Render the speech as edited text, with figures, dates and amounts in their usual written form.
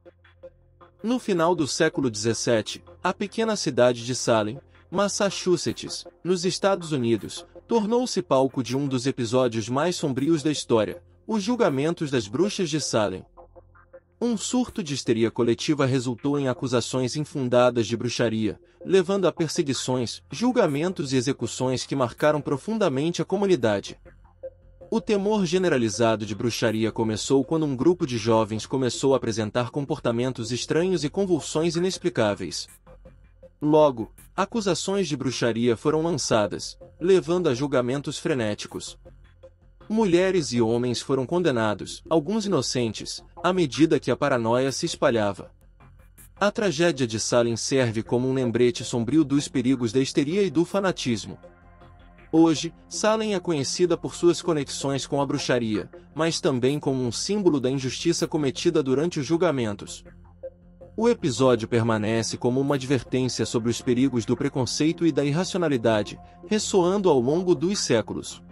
No final do século XVII, a pequena cidade de Salem, Massachusetts, nos Estados Unidos, tornou-se palco de um dos episódios mais sombrios da história, os julgamentos das bruxas de Salem. Um surto de histeria coletiva resultou em acusações infundadas de bruxaria, levando a perseguições, julgamentos e execuções que marcaram profundamente a comunidade. O temor generalizado de bruxaria começou quando um grupo de jovens começou a apresentar comportamentos estranhos e convulsões inexplicáveis. Logo, acusações de bruxaria foram lançadas, levando a julgamentos frenéticos. Mulheres e homens foram condenados, alguns inocentes, à medida que a paranoia se espalhava. A tragédia de Salem serve como um lembrete sombrio dos perigos da histeria e do fanatismo. Hoje, Salem é conhecida por suas conexões com a bruxaria, mas também como um símbolo da injustiça cometida durante os julgamentos. O episódio permanece como uma advertência sobre os perigos do preconceito e da irracionalidade, ressoando ao longo dos séculos.